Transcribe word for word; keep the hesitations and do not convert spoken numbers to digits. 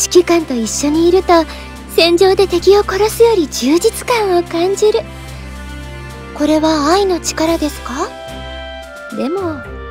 指揮官と一緒にいると戦場で敵を殺すより充実感を感じる。これは愛の力ですか？でも